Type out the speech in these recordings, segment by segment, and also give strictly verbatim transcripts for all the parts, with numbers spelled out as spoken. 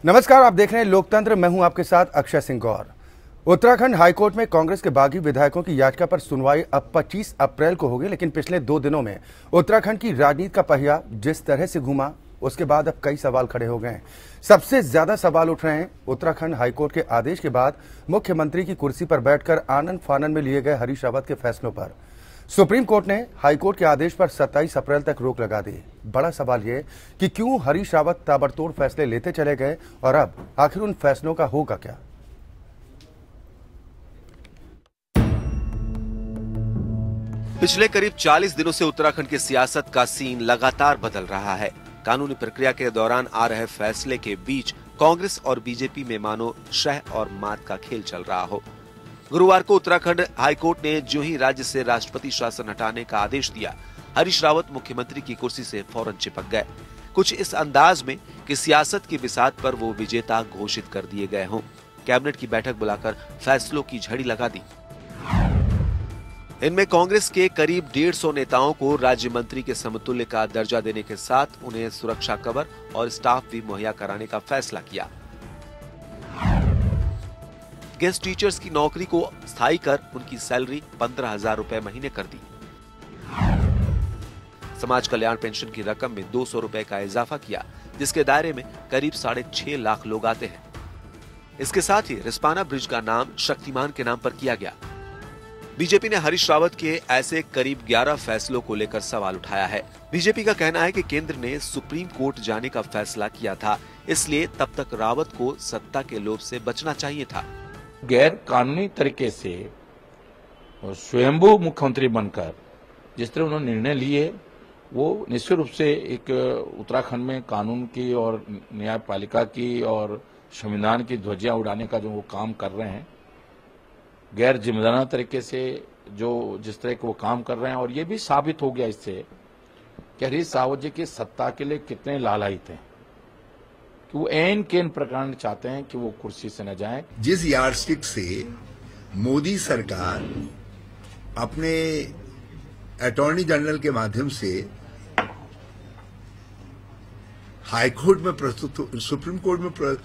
नमस्कार, आप देख रहे हैं लोकतंत्र। मैं हूं आपके साथ अक्षय सिंह गौर। उत्तराखंड हाईकोर्ट में कांग्रेस के बागी विधायकों की याचिका पर सुनवाई अब पच्चीस अप्रैल को होगी, लेकिन पिछले दो दिनों में उत्तराखंड की राजनीति का पहिया जिस तरह से घूमा, उसके बाद अब कई सवाल खड़े हो गए हैं। सबसे ज्यादा सवाल उठ रहे हैं उत्तराखंड हाईकोर्ट के आदेश के बाद मुख्यमंत्री की कुर्सी पर बैठकर आनन फानन में लिए गए हरीश रावत के फैसलों पर। सुप्रीम कोर्ट ने हाईकोर्ट के आदेश पर सत्ताईस अप्रैल तक रोक लगा दी। बड़ा सवाल यह कि क्यों हरीश रावत ताबड़तोड़ फैसले लेते चले गए और अब आखिर उन फैसलों का होगा क्या। पिछले करीब चालीस दिनों से उत्तराखंड की सियासत का सीन लगातार बदल रहा है। कानूनी प्रक्रिया के दौरान आ रहे फैसले के बीच कांग्रेस और बीजेपी में मानो शह और मात का खेल चल रहा हो। गुरुवार को उत्तराखंड हाईकोर्ट ने जो ही राज्य से राष्ट्रपति शासन हटाने का आदेश दिया, हरीश रावत मुख्यमंत्री की कुर्सी से फौरन चिपक गए। कुछ इस अंदाज में कि सियासत की बिसात पर वो विजेता घोषित कर दिए गए हों। कैबिनेट की बैठक बुलाकर फैसलों की झड़ी लगा दी। इनमें कांग्रेस के करीब डेढ़ सौ नेताओं को राज्य मंत्री के समतुल्य का दर्जा देने के साथ उन्हें सुरक्षा कवर और स्टाफ भी मुहैया कराने का फैसला किया। गेस्ट टीचर्स की नौकरी को स्थायी कर उनकी सैलरी पंद्रह हजार रुपए महीने कर दी। समाज कल्याण पेंशन की रकम में दो सौ रुपए का इजाफा किया, जिसके दायरे में करीब साढ़े छह लाख लोग आते हैं। इसके साथ ही रिस्पाना ब्रिज का नाम शक्तिमान के नाम पर किया गया। बीजेपी ने हरीश रावत के ऐसे करीब ग्यारह फैसलों को लेकर सवाल उठाया है। बीजेपी का कहना है कि केंद्र ने सुप्रीम कोर्ट जाने का फैसला किया था, इसलिए तब तक रावत को सत्ता के लोभ से बचना चाहिए था। गैर कानूनी तरीके से स्वयंभू मुख्यमंत्री बनकर जिस तरह उन्होंने निर्णय लिए, वो निश्चित रूप से एक उत्तराखंड में कानून की और न्यायपालिका की और संविधान की ध्वजियां उड़ाने का जो वो काम कर रहे हैं, गैर जिम्मेदाराना तरीके से जो जिस तरह के वो काम कर रहे हैं। और ये भी साबित हो गया इससे कि हरीश रावत जी की सत्ता के लिए कितने लालायित हैं कि वो एन केन प्रकार चाहते हैं कि वो कुर्सी से न जाएं। जिस यार्डस्टिक से मोदी सरकार अपने अटॉर्नी जनरल के माध्यम से हाईकोर्ट में प्रस्तुत सुप्रीम कोर्ट में प्र,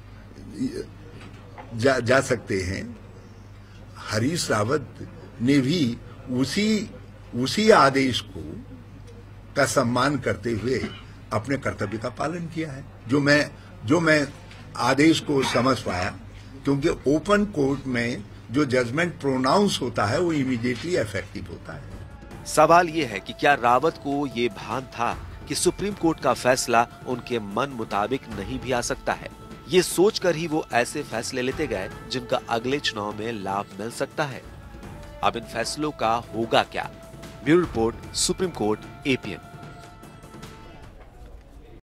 जा, जा सकते हैं, हरीश रावत ने भी उसी उसी आदेश को का सम्मान करते हुए अपने कर्तव्य का पालन किया है। जो मैं जो मैं आदेश को समझ पाया, क्योंकि ओपन कोर्ट में जो जजमेंट प्रोनाउंस होता है वो इमीडिएटली इफेक्टिव होता है। सवाल ये है कि क्या रावत को ये भान था कि सुप्रीम कोर्ट का फैसला उनके मन मुताबिक नहीं भी आ सकता है। ये सोचकर ही वो ऐसे फैसले लेते गए जिनका अगले चुनाव में लाभ मिल सकता है। अब इन फैसलों का होगा क्या? Bureau report, supreme court, APN.